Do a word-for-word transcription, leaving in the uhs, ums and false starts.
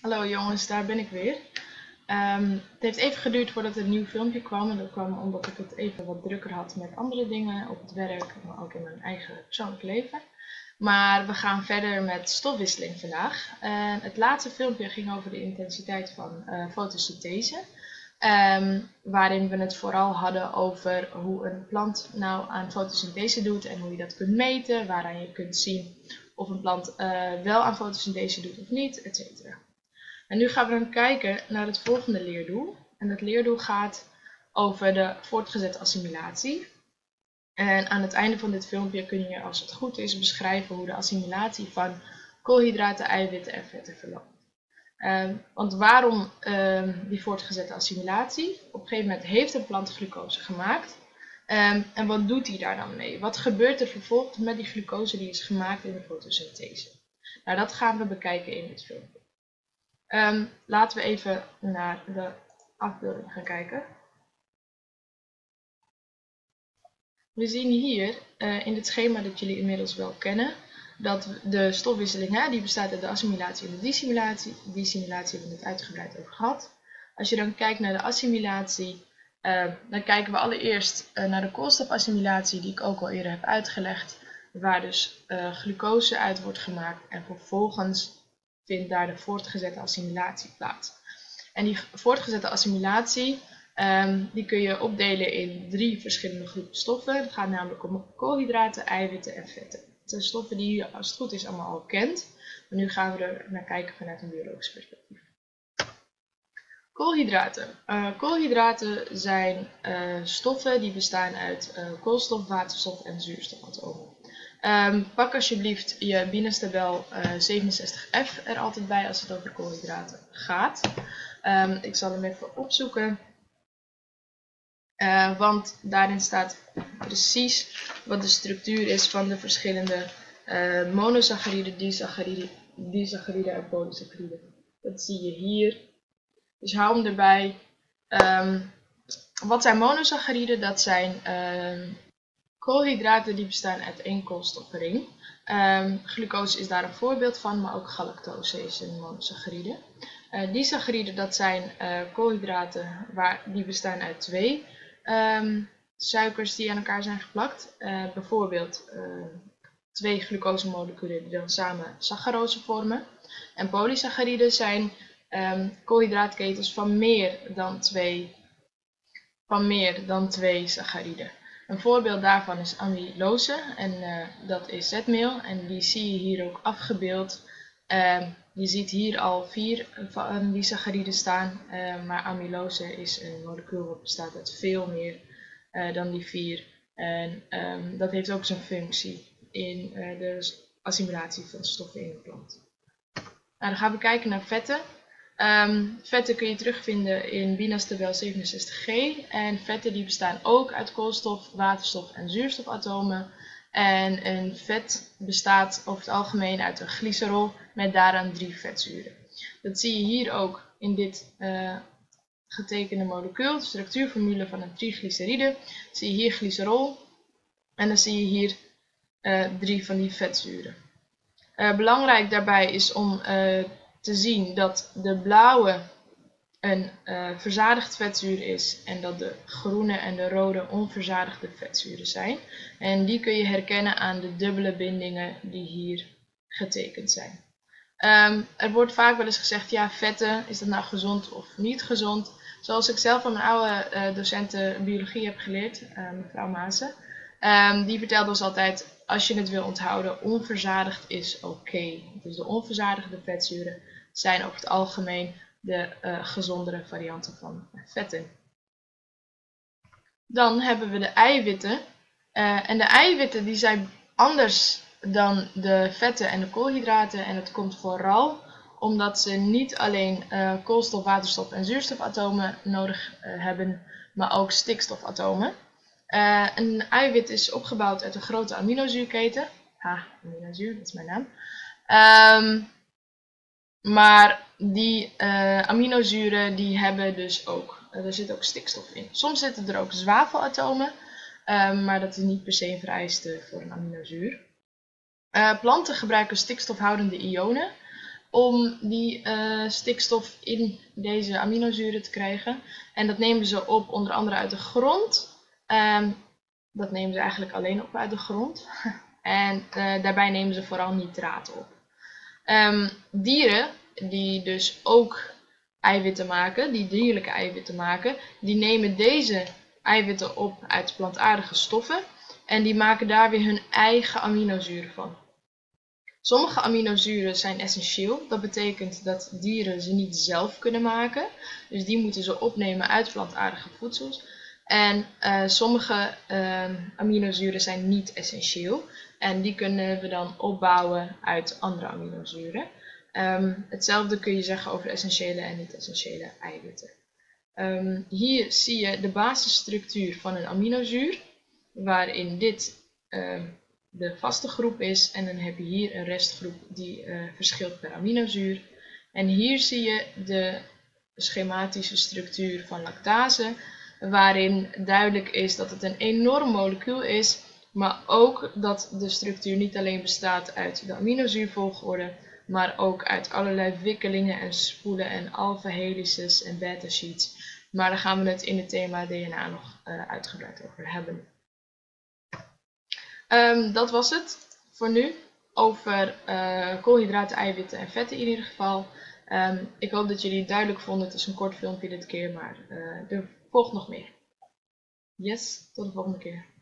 Hallo jongens, daar ben ik weer. Um, het heeft even geduurd voordat er een nieuw filmpje kwam. En dat kwam omdat ik het even wat drukker had met andere dingen op het werk, maar ook in mijn eigen persoonlijk leven. Maar we gaan verder met stofwisseling vandaag. Uh, het laatste filmpje ging over de intensiteit van uh, fotosynthese. Um, waarin we het vooral hadden over hoe een plant nou aan fotosynthese doet en hoe je dat kunt meten, waaraan je kunt zien of een plant uh, wel aan fotosynthese doet of niet, et cetera. En nu gaan we dan kijken naar het volgende leerdoel. En dat leerdoel gaat over de voortgezette assimilatie. En aan het einde van dit filmpje kun je, als het goed is, beschrijven hoe de assimilatie van koolhydraten, eiwitten en vetten verloopt. Um, want waarom um, die voortgezette assimilatie? Op een gegeven moment heeft een plant glucose gemaakt. Um, en wat doet hij daar dan mee? Wat gebeurt er vervolgens met die glucose die is gemaakt in de fotosynthese? Nou, dat gaan we bekijken in dit filmpje. Um, laten we even naar de afbeelding gaan kijken. We zien hier uh, in het schema dat jullie inmiddels wel kennen, dat de stofwisseling, hè, die bestaat uit de assimilatie en de dissimilatie. Dissimilatie hebben we het uitgebreid over gehad. Als je dan kijkt naar de assimilatie, uh, dan kijken we allereerst uh, naar de koolstofassimilatie, die ik ook al eerder heb uitgelegd, waar dus uh, glucose uit wordt gemaakt en vervolgens vindt daar de voortgezette assimilatie plaats. En die voortgezette assimilatie, um, die kun je opdelen in drie verschillende groepen stoffen. Het gaat namelijk om koolhydraten, eiwitten en vetten. Het zijn stoffen die je, als het goed is, allemaal al kent. Maar nu gaan we er naar kijken vanuit een biologisch perspectief. Koolhydraten. Uh, koolhydraten zijn uh, stoffen die bestaan uit uh, koolstof, waterstof en zuurstofatomen. Um, pak alsjeblieft je Biness-tabel uh, zevenenzestig F er altijd bij als het over koolhydraten gaat. Um, ik zal hem even opzoeken. Uh, want daarin staat precies wat de structuur is van de verschillende uh, monosacchariden, disacchariden, disacchariden en polysacchariden. Dat zie je hier. Dus hou hem erbij. Um, wat zijn monosacchariden? Dat zijn uh, koolhydraten die bestaan uit één koolstofring. Um, glucose is daar een voorbeeld van, maar ook galactose is een monosaccharide. Uh, disacchariden, dat zijn uh, koolhydraten waar, die bestaan uit twee um, suikers die aan elkaar zijn geplakt. Uh, bijvoorbeeld uh, twee glucosemoleculen die dan samen saccharose vormen. En polysacchariden zijn um, koolhydraatketens van meer dan twee, van meer dan twee sacchariden. Een voorbeeld daarvan is amylose en uh, dat is zetmeel en die zie je hier ook afgebeeld. Uh, je ziet hier al vier van die sacchariden staan, uh, maar amylose is een molecuul dat bestaat uit veel meer uh, dan die vier. En um, dat heeft ook zijn functie in uh, de assimilatie van stoffen in de plant. Nou, dan gaan we kijken naar vetten. Um, vetten kun je terugvinden in Biness-tabel zevenenzestig G. En vetten die bestaan ook uit koolstof, waterstof en zuurstofatomen. En een vet bestaat over het algemeen uit een glycerol met daaraan drie vetzuren. Dat zie je hier ook in dit uh, getekende molecuul, de structuurformule van een triglyceride. Zie je hier glycerol en dan zie je hier uh, drie van die vetzuren. Uh, belangrijk daarbij is om uh, te zien dat de blauwe een uh, verzadigd vetzuur is en dat de groene en de rode onverzadigde vetzuren zijn. En die kun je herkennen aan de dubbele bindingen die hier getekend zijn. Um, er wordt vaak wel eens gezegd, ja, vetten, is dat nou gezond of niet gezond? Zoals ik zelf van mijn oude uh, docenten biologie heb geleerd, uh, mevrouw Maassen, um, die vertelde ons altijd, als je het wil onthouden, onverzadigd is oké. Okay. Dus de onverzadigde vetzuren zijn over het algemeen de uh, gezondere varianten van vetten. Dan hebben we de eiwitten. Uh, en de eiwitten die zijn anders dan de vetten en de koolhydraten. En dat komt vooral omdat ze niet alleen uh, koolstof, waterstof en zuurstofatomen nodig uh, hebben, maar ook stikstofatomen. Uh, een eiwit is opgebouwd uit een grote aminozuurketen. Ha, aminozuur, dat is mijn naam. Um, maar die uh, aminozuren die hebben dus ook, uh, er zit ook stikstof in. Soms zitten er ook zwavelatomen, uh, maar dat is niet per se een vereiste voor een aminozuur. Uh, planten gebruiken stikstofhoudende ionen. om die uh, stikstof in deze aminozuren te krijgen. En dat nemen ze op onder andere uit de grond. Um, dat nemen ze eigenlijk alleen op uit de grond. En uh, daarbij nemen ze vooral nitraten op. Um, dieren die dus ook eiwitten maken, die dierlijke eiwitten maken, die nemen deze eiwitten op uit plantaardige stoffen. En die maken daar weer hun eigen aminozuren van. Sommige aminozuren zijn essentieel. Dat betekent dat dieren ze niet zelf kunnen maken. Dus die moeten ze opnemen uit plantaardige voedsels. En uh, sommige uh, aminozuren zijn niet essentieel. En die kunnen we dan opbouwen uit andere aminozuren. Um, hetzelfde kun je zeggen over essentiële en niet-essentiële eiwitten. Um, hier zie je de basisstructuur van een aminozuur. Waarin dit uh, de vaste groep is. En dan heb je hier een restgroep die uh, verschilt per aminozuur. En hier zie je de schematische structuur van lactase. Waarin duidelijk is dat het een enorm molecuul is. Maar ook dat de structuur niet alleen bestaat uit de aminozuurvolgorde. Maar ook uit allerlei wikkelingen en spoelen en alpha-helices en beta-sheets. Maar daar gaan we het in het thema D N A nog uh, uitgebreid over hebben. Um, dat was het voor nu over uh, koolhydraten, eiwitten en vetten in ieder geval. Um, ik hoop dat jullie het duidelijk vonden. Het is een kort filmpje dit keer, maar uh, er volgt nog meer. Yes, tot de volgende keer.